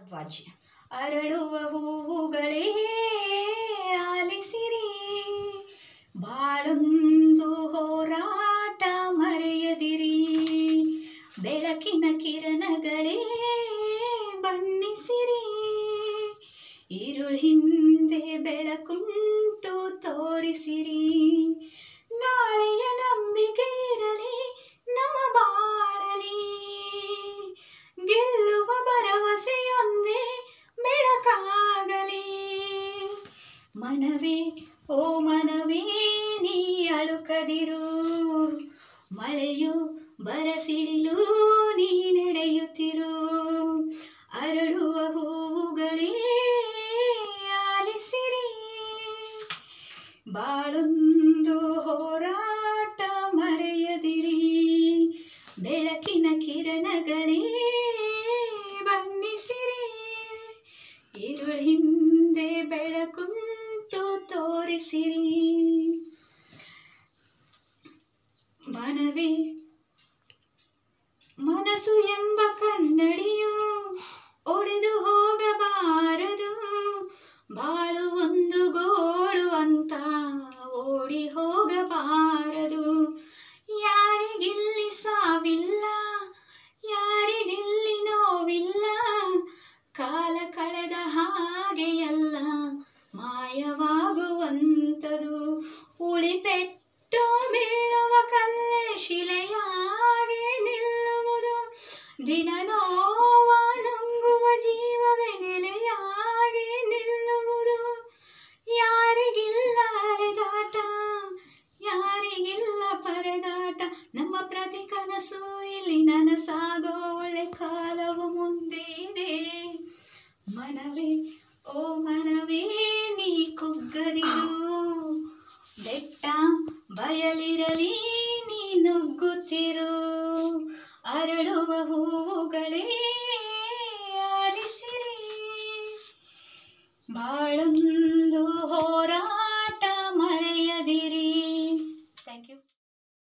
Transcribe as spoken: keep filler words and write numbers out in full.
ಭರದ್ವಾಜ್. ಅರಳುವ ಹೂವುಗಳೇ ಆಲಿಸಿರಿ, ಬಾಳೊಂದು ಹೋರಾಟ ಮರೆಯದಿರಿ, ಬೆಳಕಿನ ಕಿರಣಗಳೇ ಬಣ್ಣಿಸಿರಿ, ಇರುಳು ಹಿಂದೆ ಬೆಳಕುಂಟು ತೋರಿಸಿರಿ, ನಾಳೆಯ ನಂಬಿಕೆ ಇರಲಿ ನಮ್ಮ ಬಾಳಲಿ, ಗೆಲ್ಲುವ ಭರವಸೆಯೊಂದೇ ಬೆಳಕಾಗಲಿ. ಮನವೇ ಓ ಮನವೇ ನೀ ಅಳುಕದಿರು, ಮಳೆಯು ಬರಸಿಡಿಲು ನೀ ನಡೆಯುತ್ತಿರು, ಅರಳುವ ಹೂವುಗಳೇ ಆಲಿಸಿರಿ, ಬಾಳೊಂದು ಹೋರಾಟ ಮರೆಯದಿರಿ, ಬೆಳಕಿನ ಕಿರಣಗಳೇ ಬಣ್ಣಿಸಿರಿ, ಇರುಳು ಹಿಂದೆ ಬೆಳಕುಂಟು ತೋರಿಸಿರಿ. ಮನವೇ ಮನಸ್ಸು ಎಂಬ ಕನ್ನಡಿಯು ಒಡೆದು ಹೋಗಬಾರದು, ಬಾಳು ಒಂದು ಗೋಳು ಅಂತ ಓಡಿ ಹೋಗಬಾರದು, ಯಾರಿಗಿಲ್ಲಿ ಸಾವಿಲ್ಲ ಯಾರಿಗಿಲ್ಲಿ ನೋವಿಲ್ಲ, ಕಾಲ ಕಳೆದ ಹಾಗೆಯಲ್ಲ ಮಾಯವಾಗುವಂಥದು, ಉಳಿಪೆಟ್ಟು ಬೀಳುವ ಕಲ್ಲೇ ಶಿಲೆಯಾಗಿ ನಿಲ್ಲುವುದು, ದಿನ ನೋವ ನುಂಗುವ ಜೀವವೇ ನೆಲೆಯಾಗಿ ನಿಲ್ಲುವುದು, ಯಾರಿಗಿಲ್ಲ ಅಲೆದಾಟ ಯಾರಿಗಿಲ್ಲ ಪರದಾಟ, ನಮ್ಮ ಪ್ರತಿ ಕನಸು ಇಲ್ಲಿ ನನಸಾಗೋ ಒಳ್ಳೆ ಕಾಲವು ಮುಂದೆ ಇದೆ. ಮನವೇ ಓ ಮನವೇ ನೀ ಕುಗ್ಗದಿರು, ಬೆಟ್ಟ ಬಯಲಿರಲಿ ನೀ ನುಗ್ಗುತ್ತಿರು, ಅರಳುವ ಹೂವುಗಳೇ ಆಲಿಸಿರಿ, ಬಾಳೊಂದು